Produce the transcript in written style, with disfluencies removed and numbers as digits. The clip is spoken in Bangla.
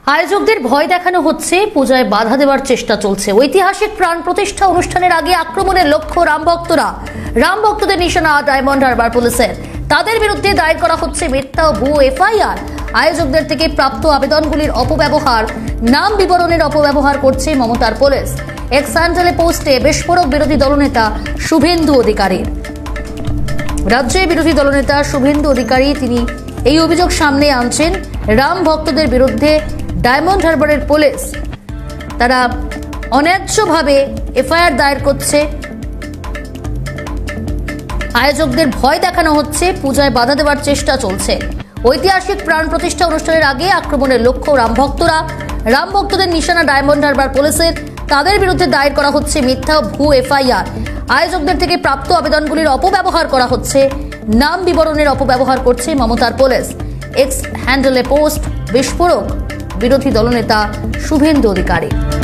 আয়োজকদের ভয় দেখানো হচ্ছে, পূজায় বাধা দেওয়ার চেষ্টা চলছে। ঐতিহাসিক প্রাণ প্রতিষ্ঠা অনুষ্ঠানের আগে আক্রমণের লক্ষ্য রামভক্তদের নিশানা ডায়মন্ড হারবার পুলিশের। তাদের বিরুদ্ধে দায়ের করা হচ্ছে মিথ্যা ও ভুয়ো এফআইআর। আয়োজকদের থেকে প্রাপ্ত আবেদনগুলির অপব্যবহার, নাম বিবরণের অপব্যবহার করছে মমতার পুলিশ। এক্স হ্যান্ডেলে পোস্টে বিস্ফোরক বিরোধী দলনেতা শুভেন্দু অধিকারী। রাজ্যের বিরোধী দলনেতা শুভেন্দু অধিকারী তিনি এই অভিযোগ সামনে আনছেন। রাম ভক্তদের বিরুদ্ধে ডায়মন্ড হারবারের পুলিশ তারা অন্যায্যভাবে এফআইআর দায়ের করছে। আয়োজকদের ভয় দেখানো হচ্ছে, পূজায় বাধা দেওয়ার চেষ্টা চলছে। ঐতিহাসিক প্রাণ প্রতিষ্ঠা অনুষ্ঠানের আগে আক্রমণের লক্ষ্য রামভক্তদের নিশানা ডায়মন্ড হারবার পুলিশের। তাদের বিরুদ্ধে দায়ের করা হচ্ছে মিথ্যা ও ভুয়ো এফআইআর। আয়োজকদের থেকে প্রাপ্ত আবেদনগুলির অপব্যবহার করা হচ্ছে, নাম বিবরণের অপব্যবহার করছে মমতার পুলিশ। এক্স হ্যান্ডেলে পোস্ট বিস্ফোরক বিরোধী দলনেতা শুভেন্দু অধিকারী।